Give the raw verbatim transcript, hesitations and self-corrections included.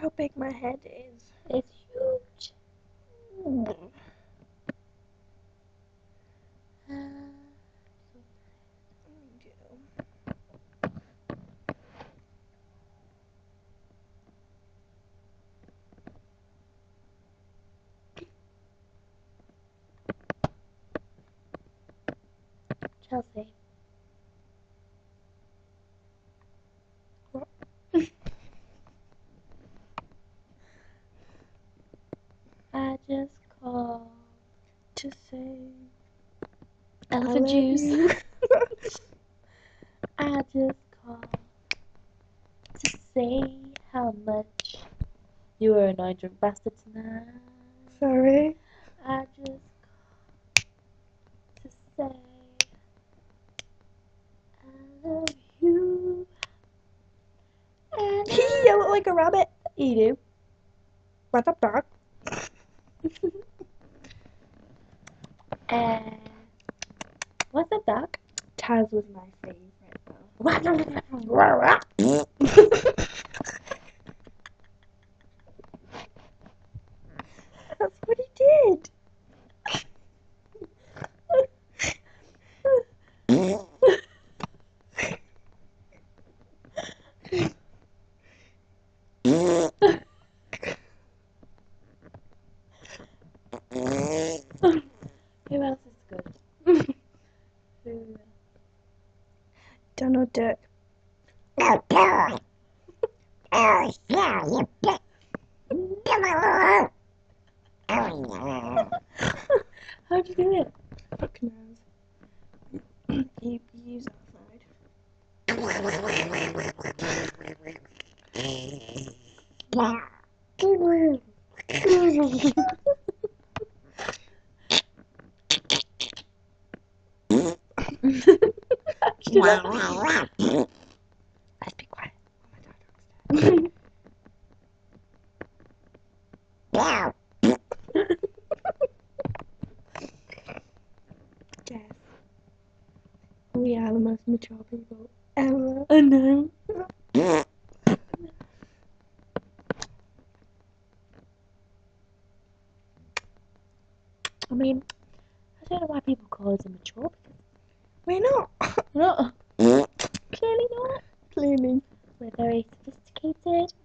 how big my head is. It's huge. Uh, Chelsea. What? I just called To say elephant I juice. love you. I just called to say how much you were an annoying drunk bastard tonight. Sorry. I just called to say I love you. And You look like a rabbit. you do. What's up, dog? Uh, what's up, Doc? Taz was my favorite though. That's what he did. Who else is good? Who? Donald Duck. Oh, God. Oh, yeah, you bet. Oh, yeah. How'd you do it? Fuck knows. he he's outside. Let's be quiet. Oh my dog. Yeah. Jess. We are the most mature people ever. I know. I mean, I don't know why people call us immature because We're not. we're not. Clearly not. Clearly. We're very sophisticated.